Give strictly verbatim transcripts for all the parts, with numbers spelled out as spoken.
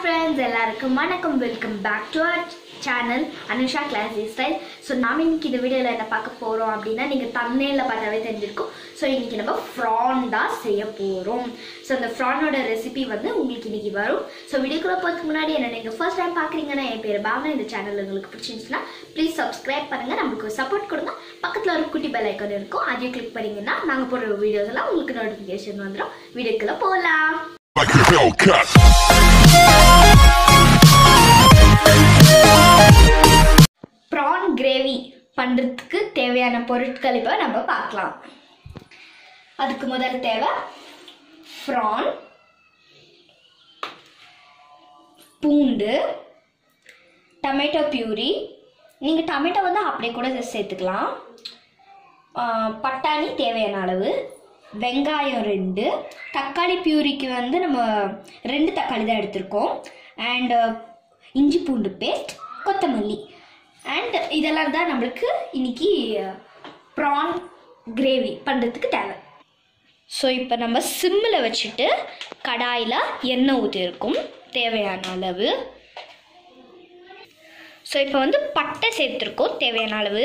friends, எல்லாருக்கும் வணக்கம். Welcome back to our channel Anusha classy style. So நாம் இன்னைக்கு இந்த வீடியோவில் என்ன பார்க்க போகிறோம் அப்படின்னா, நீங்கள் தம்ப்நெயில்ல பார்த்தாவே தெரிஞ்சிருக்கும். ஸோ இன்னைக்கு நம்ம ஃப்ரான் தான் செய்ய போகிறோம். ஸோ அந்த ஃப்ரானோட ரெசிபி வந்து உங்களுக்கு இன்னைக்கு வரும். ஸோ வீடியோக்குள்ள போகிறதுக்கு முன்னாடி என்ன நீங்கள் ஃபர்ஸ்ட் டைம் பார்க்குறீங்கன்னா, என் பேர் பாவனா. இந்த சேனல் உங்களுக்கு பிடிச்சிருந்துச்சுன்னா ப்ளீஸ் சப்ஸ்கிரைப் பண்ணுங்கள், நம்மளுக்கு சப்போர்ட் கொடுங்க. பக்கத்தில் ஒரு குட்டி பெல் ஐக்கான் இருக்கும், அதையும் கிளிக் பண்ணிங்கன்னா நாங்கள் போடுற வீடியோஸ் எல்லாம் உங்களுக்கு நோட்டிஃபிகேஷன் வந்துடும். வீடியோக்குள்ள போகலாம். ப்ரான் கிரேவி பண்ணுறதுக்கு தேவையான பொருட்கள் இப்போ நம்ம பார்க்கலாம். அதுக்கு முதல் தேவை ப்ரான், பூண்டு, டொமேட்டோ பியூரி. நீங்கள் டொமேட்டோ வந்து அப்படியே கூட சேர்த்துக்கலாம். பட்டாணி தேவையான அளவு, வெங்காயம் ரெண்டு, தக்காளி பியூரிக்கு வந்து நம்ம ரெண்டு தக்காளி தான் எடுத்திருக்கோம், அண்ட் இஞ்சி பூண்டு பேஸ்ட், கொத்தமல்லி. அண்ட் இதெல்லாம் தான் நம்மளுக்கு இன்னைக்கு ப்ரான் கிரேவி பண்ணுறதுக்கு தேவை. ஸோ இப்போ நம்ம சிம்மில் வச்சுட்டு கடாயில் எண்ணெய் ஊற்றிருக்கோம் தேவையான அளவு. ஸோ இப்போ வந்து பட்டை சேர்த்துருக்கோம் தேவையான அளவு.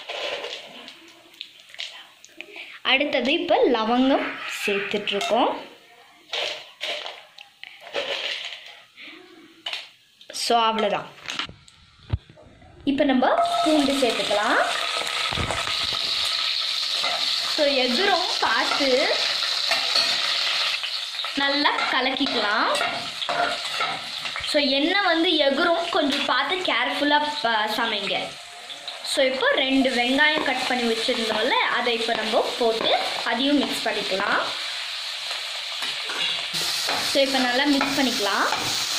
அடுத்தது இப்போ லவங்கம் சேர்த்துட்ருக்கோம். ஸோ அவ்வளோதான். இப்போ நம்ம பூண்டு சேர்த்துக்கலாம். ஸோ எதிரும் பார்த்து நல்லா கலக்கிக்கலாம். ஸோ எண்ணெய் வந்து எகுரும் கொஞ்சம் பார்த்து கேர்ஃபுல்லாக சமைங்க. ஸோ இப்போ ரெண்டு வெங்காயம் கட் பண்ணி வச்சுருந்தோம்ல, அதை இப்போ நம்ம போட்டு அதையும் மிக்ஸ் பண்ணிக்கலாம். ஸோ இப்போ நல்லா மிக்ஸ் பண்ணிக்கலாம்.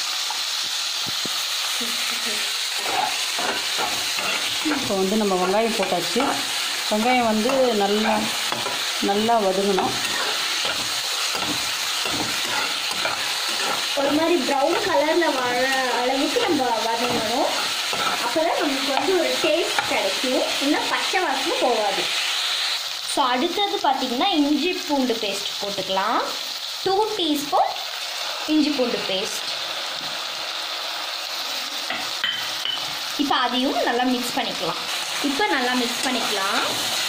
இப்போ வந்து நம்ம வெங்காயம் போட்டாச்சு. வெங்காயம் வந்து நல்லா நல்லா வதங்கணும். ஒரு மாதிரி ப்ரௌன் கலரில் வர அளவுக்கு நம்ம வதங்கணும். அப்போ தான் நமக்கு வந்து ஒரு டேஸ்ட் கிடைக்கும், இன்னும் பச்சை வாசனை போகாது. ஸோ அடுத்தது பார்த்திங்கன்னா இஞ்சி பூண்டு பேஸ்ட் போட்டுக்கலாம். டூ டீஸ்பூன் இஞ்சி பூண்டு பேஸ்ட். இப்போ அதையும் நல்லா மிக்ஸ் பண்ணிக்கலாம். இப்போ நல்லா மிக்ஸ் பண்ணிக்கலாம்.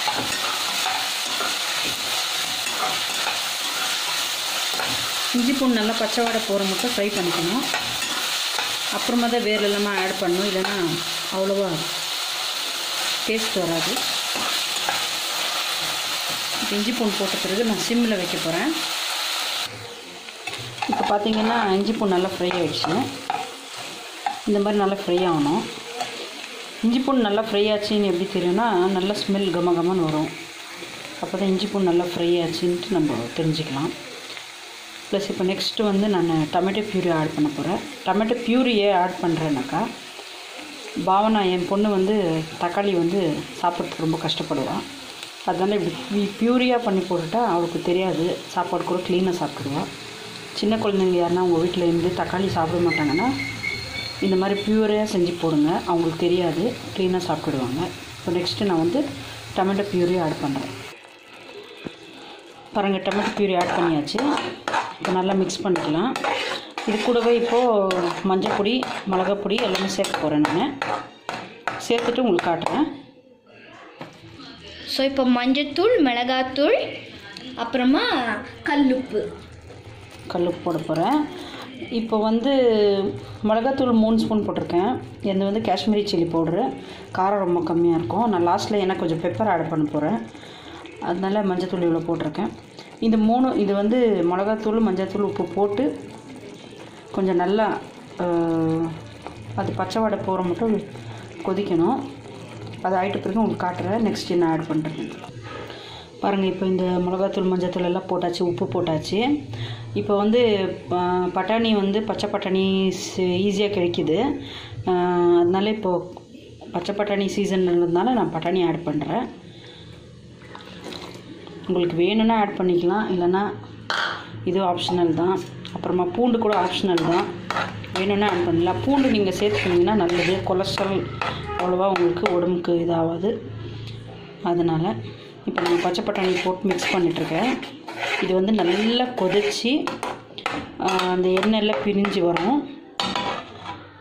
இஞ்சி பூண்டு நல்லா பச்சை வாடை போகிற மட்டும் ஃப்ரை பண்ணிக்கணும். அப்புறமா தான் வேறு எல்லாமே ஆட் பண்ணணும், இல்லைன்னா அவ்வளோவா டேஸ்ட் வராது. இப்போ இஞ்சி பூண்டு போட்ட பிறகு நான் சிம்மில் வைக்க போகிறேன். இப்போ பார்த்திங்கன்னா இஞ்சி பூண்டு நல்லா ஃப்ரை ஆகிடுச்சு. இந்த மாதிரி நல்லா ஃப்ரை ஆகணும். இஞ்சி பூண்டு நல்லா ஃப்ரை ஆச்சுன்னு எப்படி தெரியும்னா, நல்லா ஸ்மெல் கம கமன்னு வரும். அப்போ தான் இஞ்சி பூண்டு நல்லா ஃப்ரை ஆச்சுன்ட்டு நம்ம தெரிஞ்சுக்கலாம். ப்ளஸ் இப்போ நெக்ஸ்ட்டு வந்து நான் டொமேட்டோ பியூரி ஆட் பண்ண போகிறேன். டொமேட்டோ பியூரியே ஆட் பண்ணுறேன்னாக்கா, பாவனா என் பொண்ணு வந்து தக்காளி வந்து சாப்பிட்றதுக்கு ரொம்ப கஷ்டப்படுவாள். அதனால் இப்படி பியூரியாக பண்ணி போட்டுட்டா அவளுக்கு தெரியாது, சாப்பாடு கூட க்ளீனாக சாப்பிடுவாள். சின்ன குழந்தைங்க யாருன்னா உங்கள் வீட்டில் இருந்து தக்காளி சாப்பிட மாட்டாங்கன்னா இந்த மாதிரி பியூரியாக செஞ்சு போடுங்க, அவங்களுக்கு தெரியாது, க்ளீனாக சாப்பிடுவாங்க. இப்போ நெக்ஸ்ட்டு நான் வந்து டொமேட்டோ பியூரி ஆட் பண்ணுறேன். பாருங்கள், டொமேட்டோ பியூரி ஆட் பண்ணியாச்சு. இப்போ நல்லா மிக்ஸ் பண்ணிக்கலாம். இது கூடவே இப்போது மஞ்சள் பொடி, மிளகாய் பொடி எல்லாமே சேர்க்க போகிறேன். நான் சேர்த்துட்டு உங்களுக்கு காட்டுறேன். ஸோ இப்போ மஞ்சத்தூள், மிளகாத்தூள், அப்புறமா கல்லுப்பு கல்லுப்பு போட போகிறேன். இப்போ வந்து மிளகாத்தூள் மூணு ஸ்பூன் போட்டிருக்கேன். இது வந்து காஷ்மீரி சில்லி பவுட்ரு, காரம் ரொம்ப கம்மியாக இருக்கும். நான் லாஸ்ட்டில் ஏன்னா கொஞ்சம் பெப்பர் ஆட் பண்ண போகிறேன், அதனால மஞ்சத்தூள் இவ்வளோ போட்டிருக்கேன். இந்த மூணு இது வந்து மிளகாத்தூள், மஞ்சத்தூள், உப்பு போட்டு கொஞ்சம் நல்லா அது பச்சை வாடை போகிற மட்டும் கொதிக்கணும். அது ஆகிட்ட பிறகு உங்களுக்கு காட்டுறேன் நெக்ஸ்ட் என்ன ஆட் பண்ணுறேன். பாருங்கள், இப்போ இந்த மிளகாத்தூள், மஞ்சத்தூள் எல்லாம் போட்டாச்சு, உப்பு போட்டாச்சு. இப்போ வந்து பட்டாணி வந்து பச்சை பட்டாணி ஈஸியாக கிடைக்கிது. அதனால இப்போது பச்சை பட்டாணி சீசன்றதுனால நான் பட்டாணி ஆட் பண்ணுறேன். உங்களுக்கு வேணும்னா ஆட் பண்ணிக்கலாம், இல்லைன்னா இது ஆப்ஷனல் தான். அப்புறமா பூண்டு கூட ஆப்ஷனல் தான், வேணும்னா ஆட் பண்ணலாம். பூண்டு நீங்கள் சேர்த்துக்கிட்டிங்கன்னா நல்லது, கொலஸ்ட்ரால் அவ்வளோவா உங்களுக்கு உடம்புக்கு இதாகாது. அதனால் இப்போ நான் பச்சை பட்டாணி போட்டு மிக்ஸ் பண்ணிகிட்ருக்கேன். இது வந்து நல்லா கொதித்து அந்த எண்ணெயெல்லாம் பிரிஞ்சு வரும்.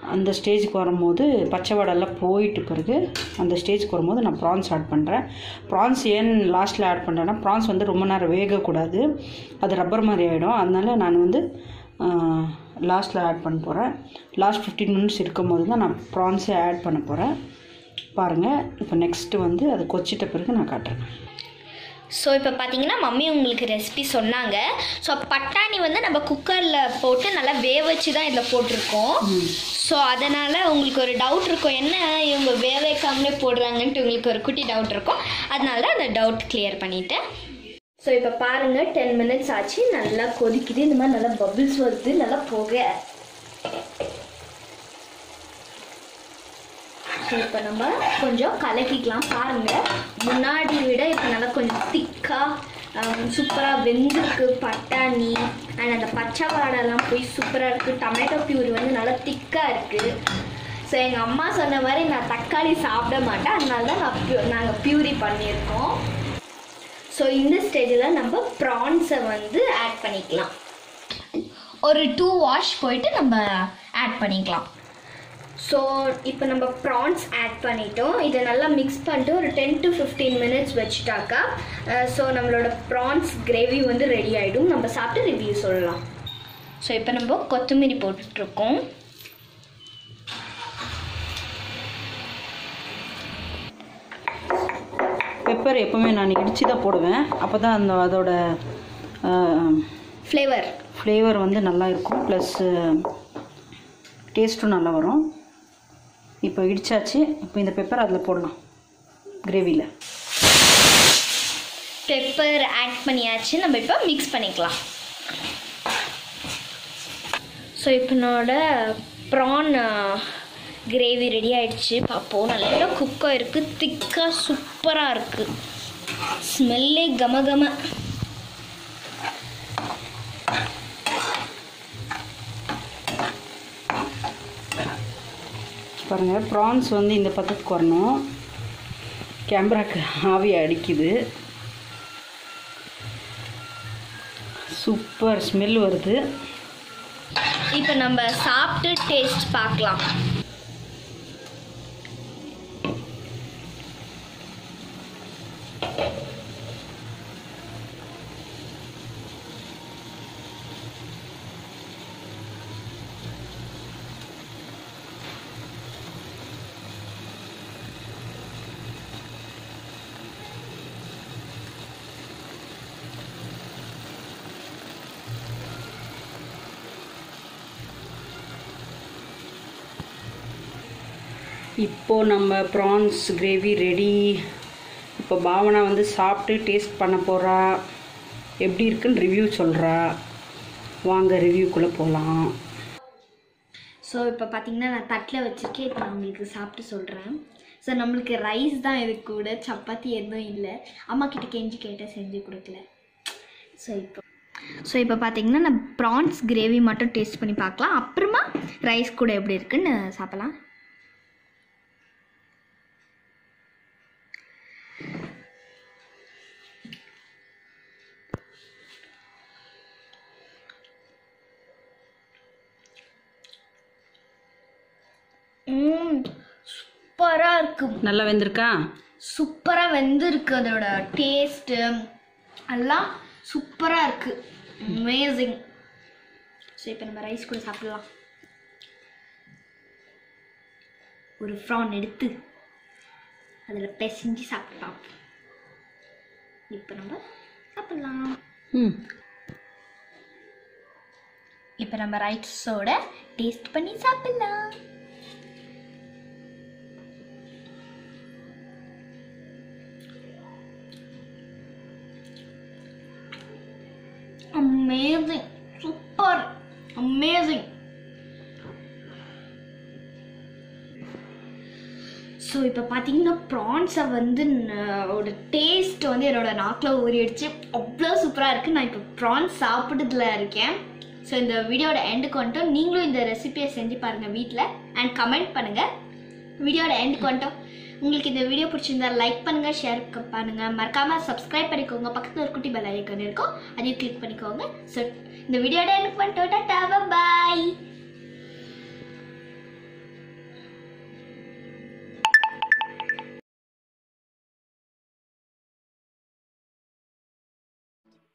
அந்த ஸ்டேஜுக்கு வரும்போது பச்சை வடெல்லாம் போயிட்டு பிறகு அந்த ஸ்டேஜுக்கு வரும்போது நான் ப்ரான்ஸ் ஆட் பண்ணுறேன். ப்ரான்ஸ் ஏன் லாஸ்ட்டில் ஆட் பண்ணுறேன்னா, ப்ரான்ஸ் வந்து ரொம்ப நேரம் வேகக்கூடாது, அது ரப்பர் மாதிரி ஆகிடும். அதனால் நான் வந்து லாஸ்ட்டில் ஆட் பண்ண போகிறேன். லாஸ்ட் ஃபிஃப்டீன் மினிட்ஸ் இருக்கும் போது தான் நான் ப்ரான்ஸே ஆட் பண்ண போகிறேன். பாருங்கள், இப்போ நெக்ஸ்ட்டு வந்து அது கொச்சிட்ட பிறகு நான் காட்டுறேன். ஸோ இப்போ பார்த்தீங்கன்னா மம்மி உங்களுக்கு ரெசிபி சொன்னாங்க. ஸோ பட்டாணி வந்து நம்ம குக்கரில் போட்டு நல்லா வேக வச்சு தான் இதில் போட்டிருக்கோம். ஸோ அதனால் உங்களுக்கு ஒரு டவுட் இருக்கும், என்ன இவங்க வேக வைக்காமலே போடுறாங்கன்ட்டு உங்களுக்கு ஒரு குட்டி டவுட் இருக்கும். அதனால தான் அந்த டவுட் கிளியர் பண்ணிவிட்டேன். ஸோ இப்போ பாருங்கள், டென் மினிட்ஸ் ஆச்சு, நல்லா கொதிக்குது, இந்த மாதிரி நல்லா பபிள்ஸ் வருது, நல்லா புகை. ஸோ இப்போ நம்ம கொஞ்சம் கலக்கிக்கலாம். பாருங்கள், முன்னாடி விட இப்போ நல்லா கொஞ்சம் திக்காக சூப்பராக வெந்திருக்கு பட்டாணி. அண்ட் அந்த பச்சை வாடெல்லாம் போய் சூப்பராக இருக்குது. டொமேட்டோ பியூரி வந்து நல்லா திக்காக இருக்குது. ஸோ எங்கள் அம்மா சொன்ன மாதிரி நான் தக்காளி சாப்பிட மாட்டேன், அதனால தான் நான் பியூ நாங்கள் பியூரி பண்ணியிருக்கோம். ஸோ இந்த ஸ்டேஜில் நம்ம ப்ரான்ஸை வந்து ஆட் பண்ணிக்கலாம். ஒரு டூ வாஷ் போயிட்டு நம்ம ஆட் பண்ணிக்கலாம். ஸோ இப்போ நம்ம ப்ரான்ஸ் ஆட் பண்ணிட்டோம். இதை நல்லா மிக்ஸ் பண்ணிட்டு ஒரு டென் டு ஃபிஃப்டீன் மினிட்ஸ் வச்சுட்டாக்கா ஸோ நம்மளோட ப்ரான்ஸ் கிரேவி வந்து ரெடி ஆகிடும். நம்ம சாப்பிட்டு ரிவ்யூ சொல்லலாம். ஸோ இப்போ நம்ம கொத்தமல்லி போட்டுட்ருக்கோம். பெப்பர் எப்போவுமே நான் இடித்து தான் போடுவேன், அப்போ தான் அந்த அதோட ஃப்ளேவர் ஃப்ளேவர் வந்து நல்லா இருக்கும், ப்ளஸ் டேஸ்ட்டும் நல்லா வரும். இப்போ இடிச்சாச்சு. இப்போ இந்த பெப்பர் அதில் போடலாம் கிரேவியில். பெப்பர் ஆட் பண்ணியாச்சு, நம்ம இப்போ மிக்ஸ் பண்ணிக்கலாம். ஸோ இப்போ என்னோட ப்ரான் கிரேவி ரெடி ஆகிடுச்சு. பார்ப்போம், நல்லா குக்காக இருக்குது, திக்காக சூப்பராக இருக்குது, ஸ்மெல்லே கம கம. பாருங்கள், ப்ரான்ஸ் வந்து இந்த பக்கத்துக்கு வரணும். கேமராக்கு ஆவி அடிக்குது, சூப்பர் ஸ்மெல் வருது. இப்போ நம்ம சாப்பிட்டு டேஸ்ட் பார்க்கலாம். இப்போது நம்ம ப்ரான்ஸ் கிரேவி ரெடி. இப்போ பாவனா வந்து சாப்பிட்டு டேஸ்ட் பண்ண போகிறா, எப்படி இருக்குன்னு ரிவ்யூ சொல்கிறா. வாங்க ரிவ்யூக்குள்ளே போகலாம். ஸோ இப்போ பார்த்தீங்கன்னா நான் தட்டில் வச்சுருக்கேன். இப்போ நான் உங்களுக்கு சாப்பிட்டு சொல்கிறேன். ஸோ நம்மளுக்கு ரைஸ் தான் இது கூட, சப்பாத்தி எதுவும் இல்லை. அம்மா கிட்ட கெஞ்சி கேட்டால் செஞ்சு கொடுக்கல. ஸோ இப்போ ஸோ இப்போ பார்த்தீங்கன்னா நான் ப்ரான்ஸ் கிரேவி மட்டும் டேஸ்ட் பண்ணி பார்க்கலாம், அப்புறமா ரைஸ் கூட எப்படி இருக்குன்னு சாப்பிட்லாம். சூப்பராக இருக்கு. நல்லா வெந்திருக்கா? சூப்பராக வெந்திருக்கு. அதோட டேஸ்ட்டு எல்லாம் சூப்பராக இருக்கு, அமேசிங். ஸோ இப்போ நம்ம ரைஸ் கூட சாப்பிடலாம். ஒரு ப்ரான் எடுத்து அதில் பிசைஞ்சு சாப்பிடலாம். இப்போ நம்ம சாப்பிடலாம். ம் இப்போ நம்ம ரைஸோட டேஸ்ட் பண்ணி சாப்பிடலாம். Amazing, super, amazing. ஸோ இப்போ பார்த்தீங்கன்னா ப்ரான்ஸை வந்து ஒரு டேஸ்ட் வந்து என்னோட நாக்கில் ஊறிடுச்சு, அவ்வளோ சூப்பராக இருக்குது. நான் இப்போ ப்ரான்ஸ் சாப்பிட்டதுல இருக்கேன். ஸோ இந்த வீடியோட எண்டுக்கு வந்துட்டோம். நீங்களும் இந்த ரெசிபியை செஞ்சு பாருங்கள் வீட்டில் அண்ட் கமெண்ட் பண்ணுங்கள். வீடியோட எண்டுக்கு வந்துட்டோம். உங்களுக்கு இந்த வீடியோ பிடிச்சிருந்தா லைக் பண்ணுங்கள், ஷேர் பண்ணுங்கள், மறக்காமல் சப்ஸ்கிரைப் பண்ணிக்கோங்க. பக்கத்தில் ஒரு குட்டி பெல் ஐகான் இருக்கும், அதையும் கிளிக் பண்ணிக்கோங்க. ஸோ இந்த வீடியோட எண்டுக்கு வந்துட்டோம். டாடா, பாய்.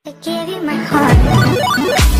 I gave you my heart.